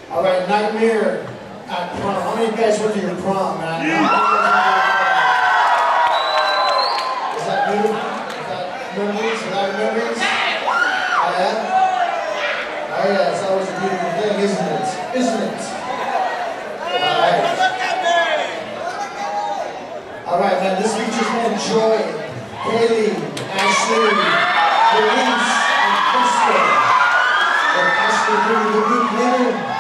All right, Nightmare at prom. How many of you guys went to your prom, man? Is that new? Is that memories? A lot of memories? Oh, yeah? Oh, yeah, it's always a beautiful thing, isn't it? Isn't it? All right. All right, man, this features man Joy, Haley, Ashley, Denise, and Crystal. And Ashley bringing the group in.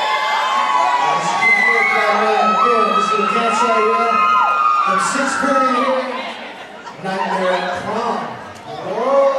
This is a dance right here from 6th period here. Nightmare at prom. Whoa.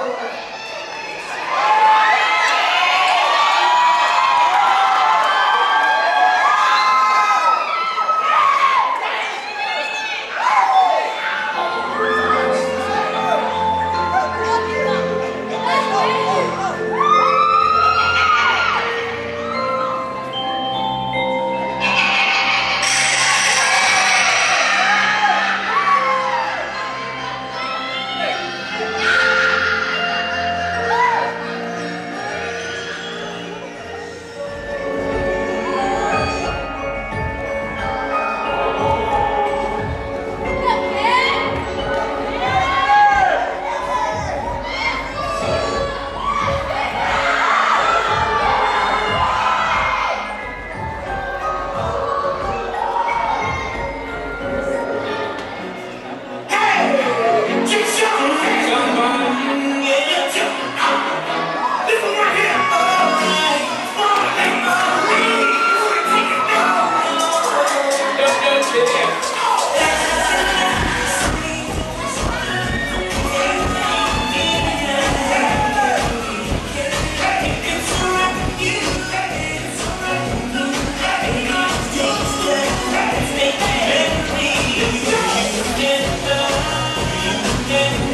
Yeah.